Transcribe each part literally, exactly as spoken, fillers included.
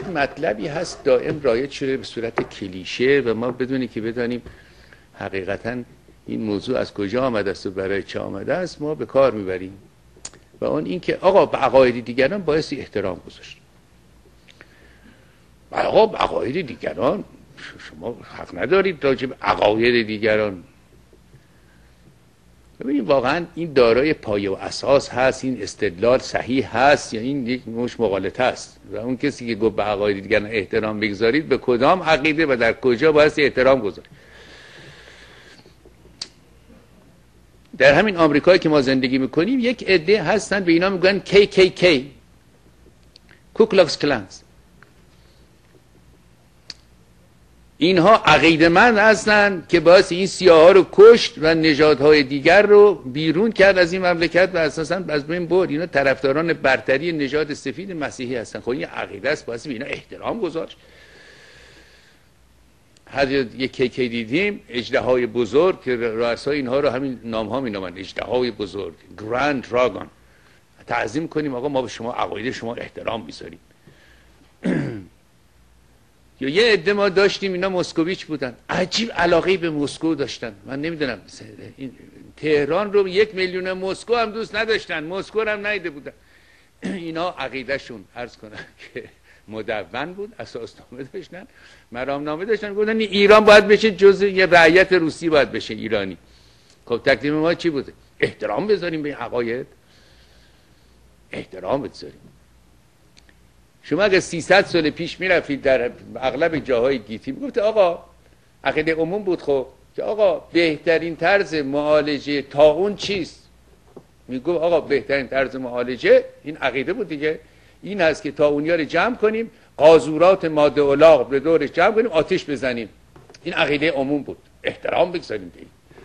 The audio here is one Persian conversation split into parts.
مطلبی هست دائم رایج شده به صورت کلیشه و ما بدونی که بدانیم حقیقتاً این موضوع از کجا آمده است و برای چه آمده است ما به کار میبریم و اون این که آقا به عقاید دیگران باعث احترام گذاشت. آقا به عقاید دیگران شما حق ندارید راجع به عقاید دیگران. ببینید واقعا این دارای پایه و اساس هست، این استدلال صحیح هست یا این یک نوش مغالطه است؟ و اون کسی که گفت به عقاید دیگران احترام بگذارید به کدام عقیده و در کجا باید احترام گذارید؟ در همین آمریکایی که ما زندگی میکنیم یک عده هستن به اینا میگن کی کی کی، کوکلاکس کلانز. اینها عقیده‌مند هستند که باعث این سیاها رو کشت و نژادهای دیگر رو بیرون کرد از این مملکت و اساساً از بین برد. اینا طرفداران برتری نژاد سفید مسیحی هستن. خب این عقیده است، باعث به اینا احترام گذاشت. هر یک کی کی دیدیم اژدهای بزرگ که رؤسای اینها رو همین نام‌ها می‌نامند، اژدهای بزرگ، گراند دراگون. تعظیم کنیم آقا ما به شما عقاید شما احترام می‌ذاریم. یا یه عده ما داشتیم اینا مسکویچ بودن، عجیب علاقه به مسکو داشتن. من نمیدونم این تهران رو یک میلیون مسکو هم دوست نداشتن، مسکو هم ندیده بودن. اینا عقیدهشون عرض کنم که مدون بود، اساسنامه داشتن، مرامنامه داشتن، گفتن ایران باید بشه جزء یه رعیت روسی باید بشه ایرانی. خب تکلیف ما چی بوده؟ احترام بذاریم به این عقاید، احترام بذاریم. شما اگه سیصد سال پیش میرفتید در اغلب جاهای گیتی میگفت آقا عقیده عموم بود خب که آقا بهترین طرز معالجه طاعون چیست؟ میگفت آقا بهترین طرز معالجه این عقیده بود دیگه، این هست که طاعونیا رو جمع کنیم، قاذورات ماده الاغ به دورش جمع کنیم، آتش بزنیم. این عقیده عموم بود. احترام بگذاریم به این.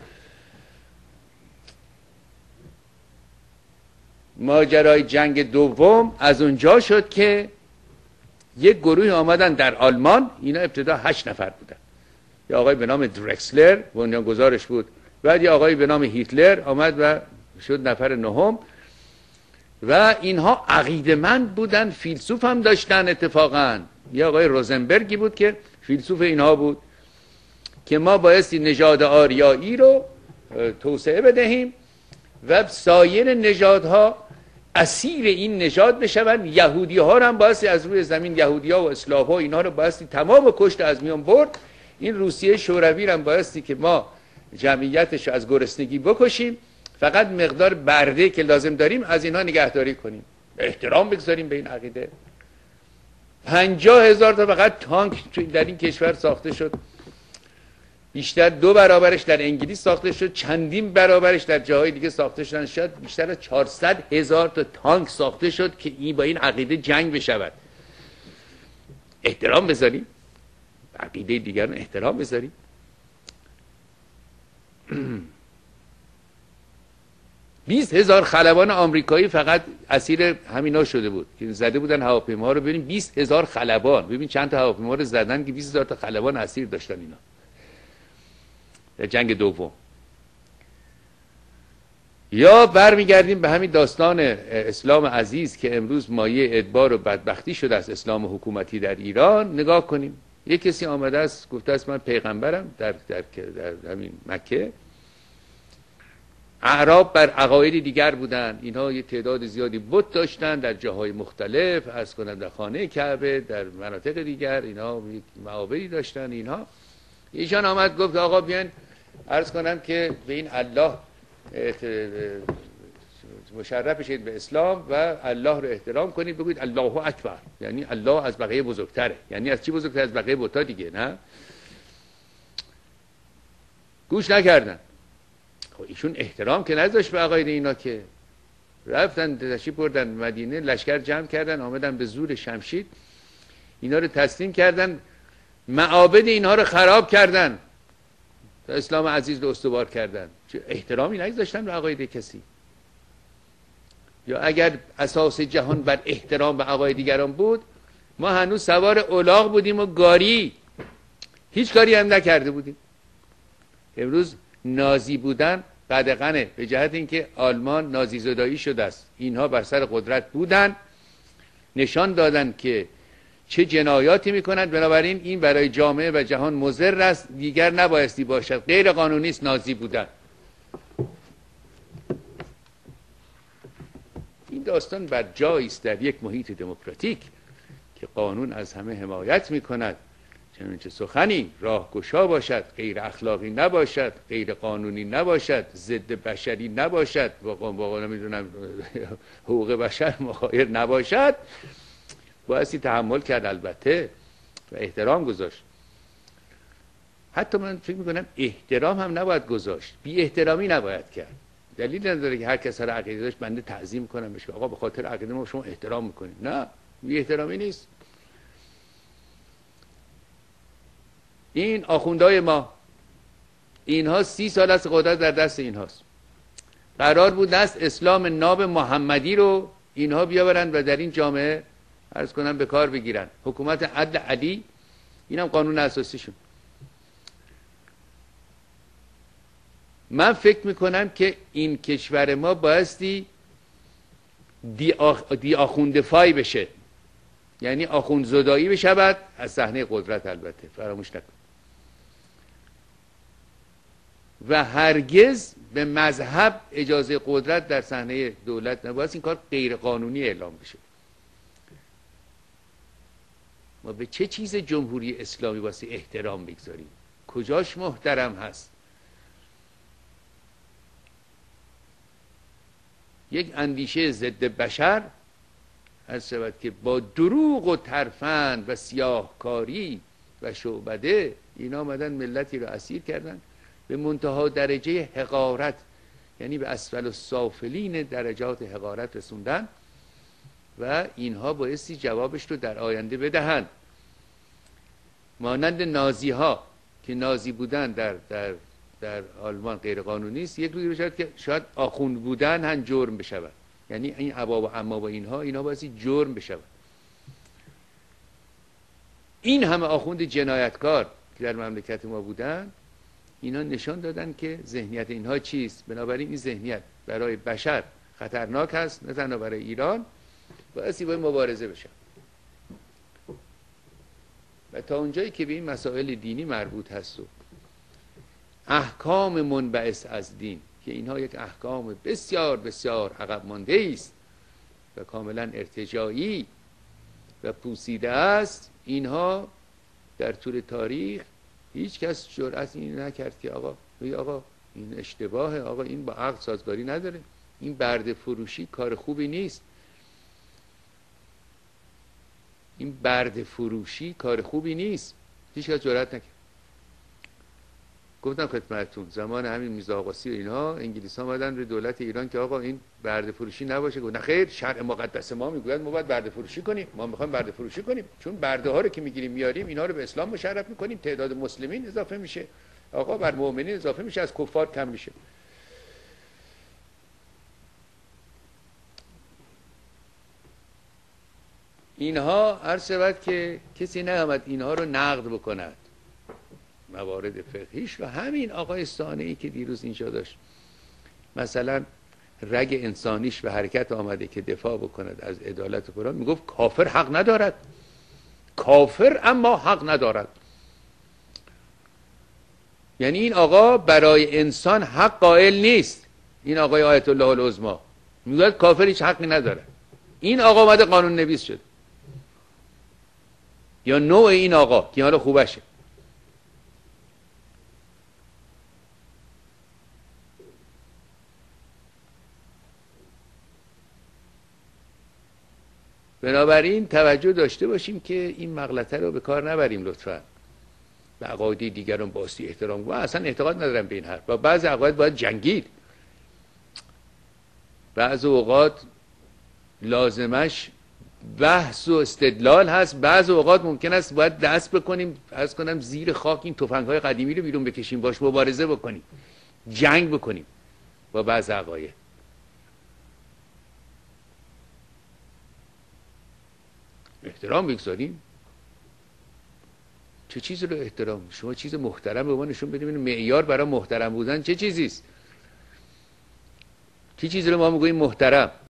ماجرای جنگ دوم از اونجا شد که یک گروه آمدن در آلمان، اینا ابتدا هشت نفر بودن. یه آقای به نام درکسلر بنیانگذارش بود، بعد یه آقای به نام هیتلر آمد و شد نفر نهم. و اینها عقیده‌مند بودن، فیلسوف هم داشتن. اتفاقا یه آقای روزنبرگی بود که فیلسوف اینها بود که ما بایستی نژاد آریایی رو توسعه بدهیم و سایر نژادها اسیر این نژاد بشون. یهودی ها رو هم بایستی از روی زمین، یهودی ها و اسلاف ها اینها رو بایستی تمام کشت از میان برد. این روسیه شوروی هم بایستی که ما جمعیتش از گرسنگی بکشیم، فقط مقدار برده که لازم داریم از اینها نگهداری کنیم. احترام بگذاریم به این عقیده. پنجاه هزار تا فقط تانک در این کشور ساخته شد، بیشتر دو برابرش در انگلیس ساخته شد، چندین برابرش در جاهای دیگه ساخته شدن، شاید بیشتر از چهارصد هزار تا تانک ساخته شد که این با این عقیده جنگ بشود. احترام بذاریم عقیده دیگران، احترام بذاریم. بیست هزار خلبان آمریکایی فقط اسیر همینا شده بود که زده بودن هواپیما رو. ببین بیست هزار خلبان، ببین چند تا هواپیما رو زدن که بیست هزار تا خلبان اسیر داشتن اینا در جنگ دوم. یا برمیگردیم به همین داستان اسلام عزیز که امروز مایه ادبار و بدبختی شده از اسلام حکومتی در ایران. نگاه کنیم، یک کسی آمده است گفته است من پیغمبرم در, در, در همین مکه. اعراب بر عقاید دیگر بودن، اینها یه تعداد زیادی بت داشتن در جاهای مختلف، از کنند در خانه کعبه، در مناطق دیگر اینها معابدی داشتن. اینها ایشان آمد گفت آقا بیان عرض کنم که به این الله مشرف بشید به اسلام و الله رو احترام کنید، بگوید الله اکبر، یعنی الله از بقیه بزرگتره. یعنی از چی بزرگتر؟ از بقیه بت‌ها دیگه. نه گوش نکردن. خب ایشون احترام که نذاشت به عقاید اینا، که رفتن تشریف بردن مدینه، لشکر جمع کردن، آمدن به زور شمشیر اینا رو تسلیم کردن، معابد اینها رو خراب کردن، اسلام عزیز رو استوار کردن. چه احترامی نگذاشتن به عقاید کسی. یا اگر اساس جهان بر احترام به عقاید دیگران بود، ما هنوز سوار الاغ بودیم و گاری، هیچ کاری هم نکرده بودیم. امروز نازی بودن قدغنه به جهت اینکه آلمان نازی زدایی شده است. اینها بر سر قدرت بودن، نشان دادن که چه جنایاتی میکنند. بنابراین این برای جامعه و جهان مضر است، دیگر نبایستی باشد، غیر قانونی است نازی بودن. این داستان بر جایی است در یک محیط دموکراتیک که قانون از همه حمایت میکند، چنانچه سخنی راهگشا باشد، غیر اخلاقی نباشد، غیر قانونی نباشد، ضد بشری نباشد، واقعا نمیدونم حقوق بشر مخایر نباشد، بایستی تحمل کرد البته و احترام گذاشت. حتی من فکر میکنم احترام هم نباید گذاشت، بی احترامی نباید کرد. دلیل نداره که هر کس هر عقیده داشت بنده تعظیم کنم بهش، آقا به خاطر عقیده ما شما احترام میکنید. نه، بی احترامی نیست. این آخوندهای ما، اینها سی سال از قدرت در دست اینهاست. قرار بود دست اسلام ناب محمدی رو اینها بیاورند و در این جامعه عرض کنم به کار بگیرن. حکومت عدل علی، اینم قانون اساسیشون. من فکر میکنم که این کشور ما بایستی دی, آخ... دی آخوندفای بشه، یعنی آخوند زدایی بشود از صحنه قدرت، البته فراموش نکن، و هرگز به مذهب اجازه قدرت در صحنه دولت نباید. این کار غیر قانونی اعلام بشه. ما به چه چیز جمهوری اسلامی واسه احترام بگذاریم؟ کجاش محترم هست؟ یک اندیشه ضد بشر هست شود که با دروغ و ترفند و سیاهکاری و شعبده اینا آمدن ملتی رو اسیر کردن، به منتها درجه حقارت، یعنی به اسفل السافلین درجات حقارت رسوندن و اینها بایستی جوابش رو در آینده بدهند. مانند نازی ها که نازی بودن در در در آلمان غیر قانونی است، یک روزی بشود که شاید آخوند بودن هم جرم بشود، یعنی این ابا و اما و اینها اینها بایستی جرم بشود. این همه آخوند جنایتکار که در مملکت ما بودن، اینا نشان دادن که ذهنیت اینها چیست. بنابراین این ذهنیت برای بشر خطرناک است، نه تنها برای ایران، بایستی باید مبارزه بشه. و تا اونجایی که به این مسائل دینی مربوط هست و احکام منبعث از دین، که اینها یک احکام بسیار بسیار عقب مانده است و کاملا ارتجاعی و پوسیده است، اینها در طول تاریخ هیچ کس جرأت این نکرد که آقا بگه آقا این اشتباهه، آقا این با عقل سازگاری نداره، این برده فروشی کار خوبی نیست، این برده فروشی کار خوبی نیست. هیچ کس جرأت نکرد. گفتم خدمتتون زمان همین میرزا آقاسی و اینها، انگلیس ها اومدن به دولت ایران که آقا این برده فروشی نباشه. گفت نه خیر، شرع مقدس ما میگوید ما باید برده فروشی کنیم، ما میخوایم برده فروشی کنیم، چون برده ها رو که میگیریم میاریم اینا رو به اسلام مشرف میکنیم، تعداد مسلمین اضافه میشه، آقا بر مؤمنین اضافه میشه، از کفار کم میشه. اینها عرض شود که کسی نیامد اینها رو نقد بکند، موارد فقهیش رو. همین آقای صانعی که دیروز اینجا داشت مثلا رگ انسانیش به حرکت آمده که دفاع بکند از عدالت قرآن، میگفت کافر حق ندارد، کافر اما حق ندارد. یعنی این آقا برای انسان حق قائل نیست. این آقای آیت الله العظما میگه کافر هیچ حقی نداره. این آقا اومده قانون نویس شد، یا نوع این آقا که حالا خوبشه. بنابراین توجه داشته باشیم که این مغلطه رو به کار نبریم لطفا. به عقاید دیگران باستی احترام و اصلا اعتقاد ندارم به این حرف. با بعض عقاید باید جنگید، بعض اوقات لازمش بحث و استدلال هست، بعض اوقات ممکن است باید دست بکنیم از کنم زیر خاک این تفنگ‌های قدیمی رو بیرون بکشیم، باش مبارزه بکنیم، جنگ بکنیم با بعض عقاید. احترام بگذاریم. چه چیزی رو احترام؟ شما چیز محترم به ما نشون بدیم. معیار برای محترم بودن چه چیزی است؟ چه چیزی رو ما میگوییم محترم؟